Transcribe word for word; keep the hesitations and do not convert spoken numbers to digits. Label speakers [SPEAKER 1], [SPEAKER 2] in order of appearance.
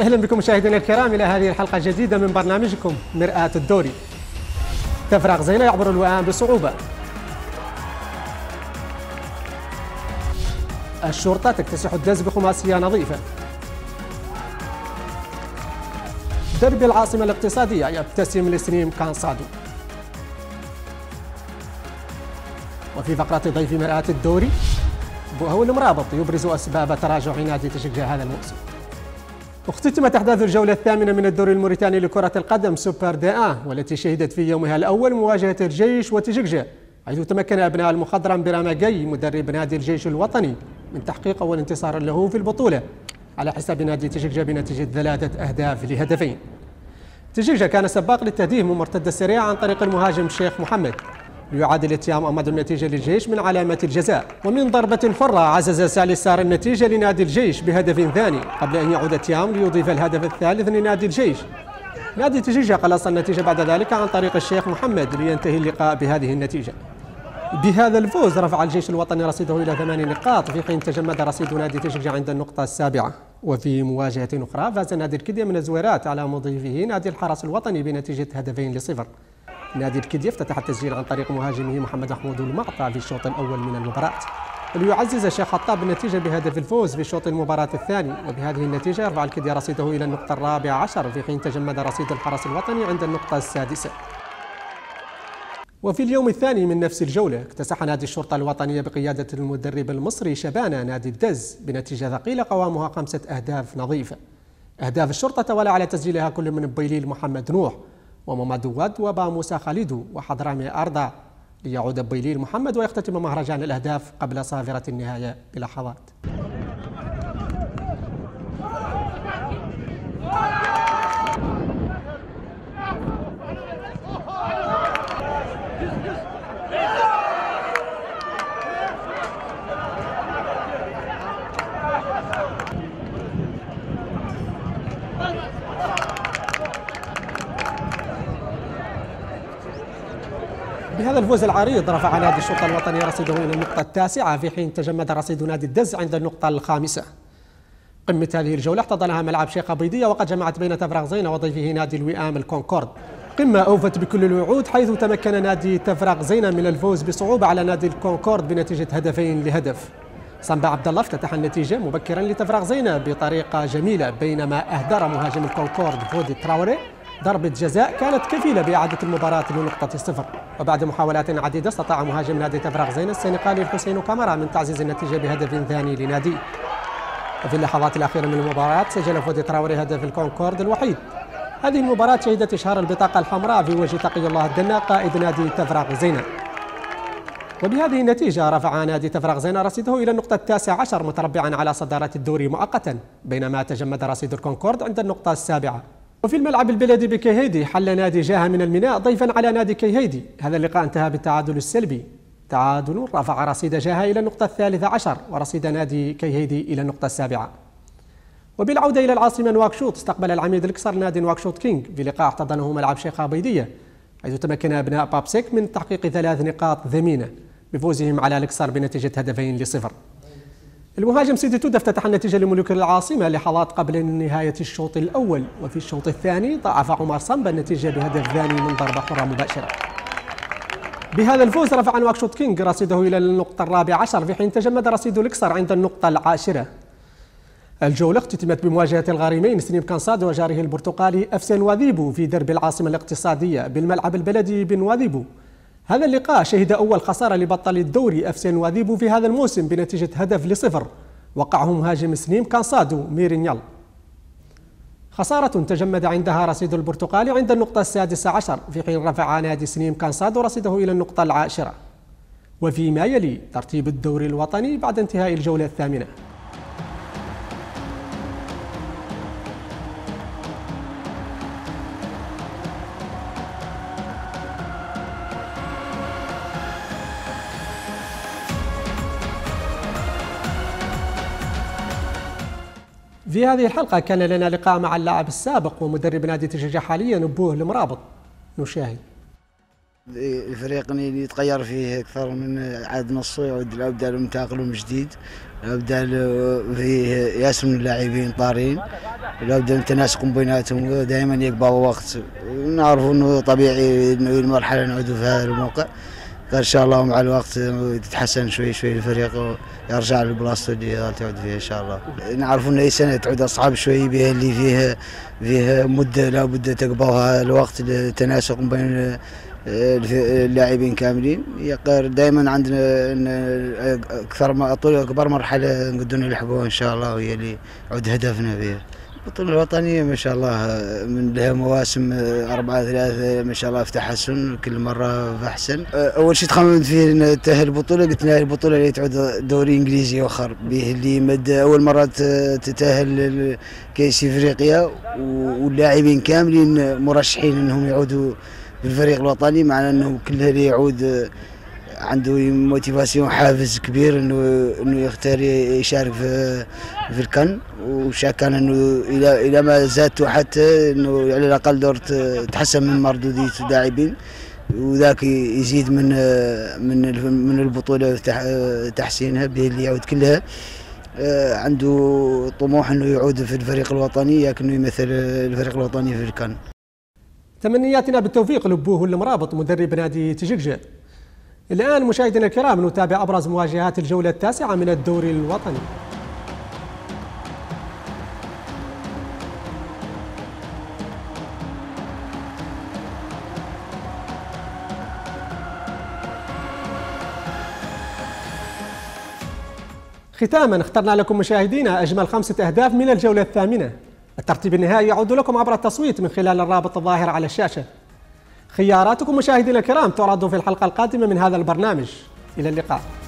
[SPEAKER 1] أهلا بكم مشاهدينا الكرام إلى هذه الحلقة الجديدة من برنامجكم مرآة الدوري. تفرغ زينة يعبر الوئام بصعوبة. الشرطة تكتسح الدز بخماسية نظيفة. درب العاصمة الاقتصادية يبتسم لسنيم كانسادو. وفي فقرة ضيف مرآة الدوري بوهو المرابط يبرز أسباب تراجع نادي تشجع هذا الموسم. اختتمت أحداث الجولة الثامنة من الدوري الموريتاني لكرة القدم سوبر دي آن، والتي شهدت في يومها الأول مواجهة الجيش وتشجع، حيث تمكن أبناء المخضرم برامجي مدرب نادي الجيش الوطني من تحقيق أول انتصار له في البطولة على حساب نادي تشجع بنتيجة ثلاثة أهداف لهدفين. تشجع كان سباق للتهديف من مرتدة سريعة عن طريق المهاجم شيخ محمد ليعادل اتيام أمد النتيجة للجيش من علامة الجزاء، ومن ضربة حرة عزز سالي سار النتيجة لنادي الجيش بهدف ثاني قبل أن يعود اتيام ليضيف الهدف الثالث لنادي الجيش. نادي تشجع قلص النتيجة بعد ذلك عن طريق الشيخ محمد لينتهي اللقاء بهذه النتيجة. بهذا الفوز رفع الجيش الوطني رصيده إلى ثمان نقاط، في حين تجمد رصيد نادي تشجع عند النقطة السابعة. وفي مواجهة أخرى فاز نادي الكدية من الزويرات على مضيفه نادي الحرس الوطني بنتيجة هدفين لصفر. نادي الكدية افتتح التسجيل عن طريق مهاجمه محمد محمود المعطى في الشوط الأول من المباراة، وليعزز الشيخ خطاب النتيجة بهدف الفوز في شوط المباراة الثاني. وبهذه النتيجة يرفع الكدية رصيده إلى النقطة الرابعة عشر، في حين تجمد رصيد الحرس الوطني عند النقطة السادسة. وفي اليوم الثاني من نفس الجولة اكتسح نادي الشرطة الوطنية بقيادة المدرب المصري شبانة نادي الدز بنتيجة ثقيلة قوامها خمسة أهداف نظيفة. أهداف الشرطة توالى على تسجيلها كل من بيليل محمد نوح ومامادو واد وبا موسى خالدو وحضرامي أرضا، ليعود بيليل محمد ويختتم مهرجان الأهداف قبل صافرة النهاية بلحظات. بهذا الفوز العريض رفع نادي الشرطة الوطني رصيده إلى النقطة التاسعة، في حين تجمد رصيد نادي الدز عند النقطة الخامسة. قمة هذه الجولة احتضنها ملعب شيخ أبيضية، وقد جمعت بين تفرغ زينة وضيفه نادي الوئام الكونكورد. قمة أوفت بكل الوعود، حيث تمكن نادي تفرغ زينة من الفوز بصعوبة على نادي الكونكورد بنتيجة هدفين لهدف. صنبا عبد الله افتتح النتيجة مبكرا لتفرغ زينة بطريقة جميلة، بينما أهدر مهاجم الكونكورد فودي تراوري ضربة جزاء كانت كفيلة بإعادة المباراة لنقطة صفر. وبعد محاولات عديدة استطاع مهاجم نادي تفرغ زينة السنغالي الحسين كامارا من تعزيز النتيجة بهدف ثاني لناديه. وفي اللحظات الأخيرة من المباراة سجل فودي تراوري هدف الكونكورد الوحيد. هذه المباراة شهدت إشهار البطاقة الحمراء في وجه تقي الله الدنا قائد نادي تفرغ زينة. وبهذه النتيجة رفع نادي تفرغ زينة رصيده إلى النقطة التاسعة عشر متربعا على صدارة الدوري مؤقتا، بينما تجمد رصيد الكونكورد عند النقطة السابعة. وفي الملعب البلدي بكيهيدي حل نادي جاها من الميناء ضيفا على نادي كيهيدي. هذا اللقاء انتهى بالتعادل السلبي، تعادل رفع رصيد جاها إلى النقطة الثالثة عشر ورصيد نادي كيهيدي إلى النقطة السابعة. وبالعودة إلى العاصمة نواكشوط استقبل العميد الكسر نادي نواكشوط كينج في لقاء احتضنه ملعب شيخ أبيضية، حيث تمكن أبناء بابسيك من تحقيق ثلاث نقاط ثمينة بفوزهم على الكسر بنتيجة هدفين لصفر. المهاجم سيدي تودا افتتح النتيجة لملوك العاصمة لحظات قبل نهاية الشوط الأول، وفي الشوط الثاني ضاعف عمر صنبا النتيجة بهدف ثاني من ضربة حرة مباشرة. بهذا الفوز رفع نواكشوط كينج رصيده إلى النقطة الرابعة عشر، في حين تجمد رصيد الإكسر عند النقطة العاشرة. الجولة اختتمت بمواجهة الغارمين سنيم كانسادو وجاره البرتقالي أفسي نواذيبو في درب العاصمة الاقتصادية بالملعب البلدي بنواذيبو. هذا اللقاء شهد أول خسارة لبطل الدوري أفسي نواذيبو في هذا الموسم بنتيجة هدف لصفر وقعه مهاجم سنيم كانسادو ميرينيال. خسارة تجمد عندها رصيد البرتقالي عند النقطة السادسة عشر، في حين رفع نادي سنيم كانسادو رصيده إلى النقطة العاشرة. وفيما يلي ترتيب الدوري الوطني بعد انتهاء الجولة الثامنة. في هذه الحلقة كان لنا لقاء مع اللاعب السابق ومدرب نادي تشجع حاليا بوه المرابط. نشاهد.
[SPEAKER 2] الفريق اللي يتغير فيه أكثر من عدد نصه، يعود الأبدال ومتاقلم جديد، الأبدال فيه ياسر من اللاعبين طارين، الأبدال تناسق بيناتهم دائما يقبل وقت. نعرف أنه طبيعي أنه المرحلة نعود في هذا الموقع، ان شاء الله مع الوقت يتحسن شوي شوي الفريق ويرجع للبلاصه اللي تعود فيها ان شاء الله. نعرف انه اي سنه تعود اصعب شوي بها، اللي فيه فيه مده لابد تقبلها الوقت للتناسق بين اللاعبين كاملين. دائما عندنا اكثر ما طول اكبر مرحله نقدر نلحقوها ان شاء الله، وهي اللي عود هدفنا فيها. البطولة الوطنية ما شاء الله من لها مواسم أربعة ثلاثة ما شاء الله في تحسن، كل مرة في أحسن. أول شيء تخممت فيه نتأهل البطولة، قلت لها البطولة اللي تعود دوري إنجليزي آخر به، اللي مد أول مرة تتأهل كأس إفريقيا، واللاعبين كاملين مرشحين أنهم يعودوا بالفريق الوطني، مع أنه كل اللي يعود عنده موتيفاسيون، حافز كبير انه انه يختار يشارك في في الكن، وشاكان انه الى الى ما زادته حتى انه على الاقل دور تحسن من مردوديه اللاعبين، وذاك يزيد من من من البطوله تحسينها به، اللي يعود كلها عنده طموح انه يعود في الفريق الوطني، لكنه يمثل الفريق الوطني في الكن.
[SPEAKER 1] تمنياتنا بالتوفيق لبوه المرابط مدرب نادي تجيكجا. الآن مشاهدينا الكرام نتابع أبرز مواجهات الجولة التاسعة من الدوري الوطني. ختاما اخترنا لكم مشاهدينا أجمل خمسة أهداف من الجولة الثامنة. الترتيب النهائي يعود لكم عبر التصويت من خلال الرابط الظاهر على الشاشة. خياراتكم مشاهدينا الكرام تعرض في الحلقة القادمة من هذا البرنامج. إلى اللقاء.